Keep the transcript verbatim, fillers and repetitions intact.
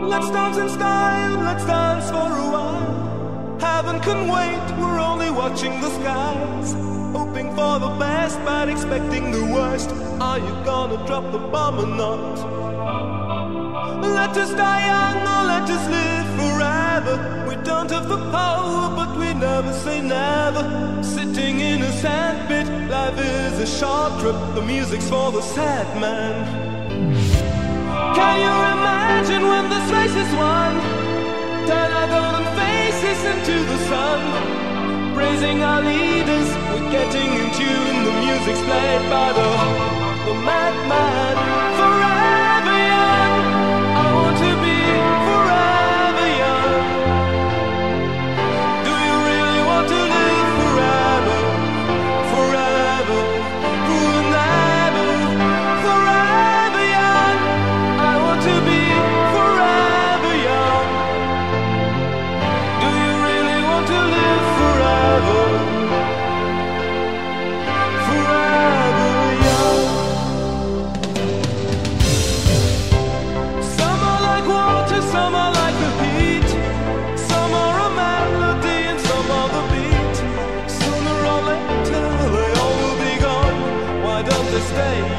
Let's dance in style, let's dance for a while. Heaven can wait, we're only watching the skies, hoping for the best but expecting the worst. Are you gonna drop the bomb or not? Let us die young or let us live forever. We don't have the power but we never say never. Sitting in a sandpit, life is a short trip. The music's for the sad man. Can you imagine when this race is won? Turn our golden faces into the sun, praising our leaders, we're getting in tune. The music's played by the, the madman. Forever young, I want to be forever young. Do you really want to live forever? Forever, forever, forever young. I want to be forever young. Do you really want to live forever? Forever young. Some are like water, some are like the heat. Some are a melody and some are the beat. Sooner or later they all will be gone. Why don't they stay